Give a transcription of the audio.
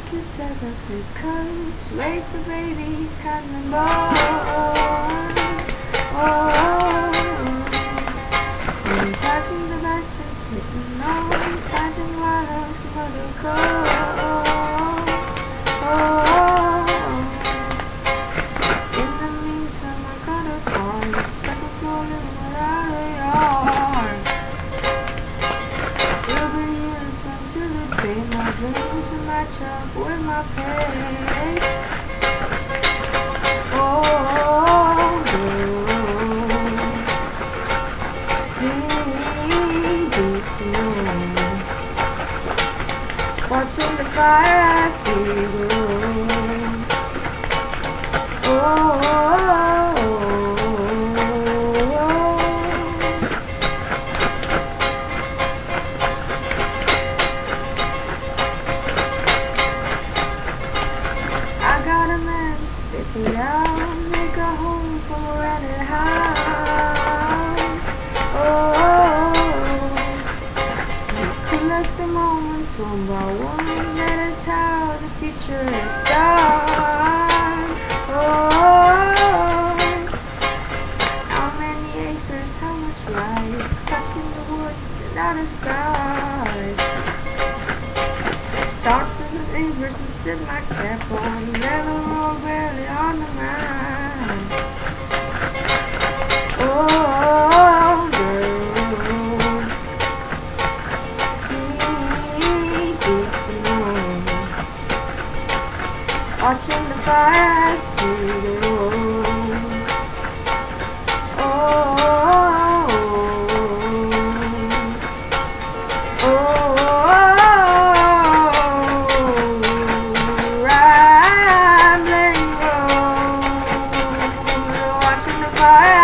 kids have ugly coats, wait for babies, have them born. Oh, I'm packing the bus and sitting on, finding water's mother cold. Oh, in the meantime I got a car, like a floating without a yard. We'll be years until the day my dreams and my job with my pay. Oh, girl, baby, snow, watching the fire as we go. I got a man stick it out, make a home for a rented house. Oh, collect the moments one by one, that is how the future is done. Oh, how many acres, how much life, tucked in the woods and out of sight. Talk to the neighbors and tip my cap on, never more barely on the mind. Oh, girl, watching the fire as we go. Fire.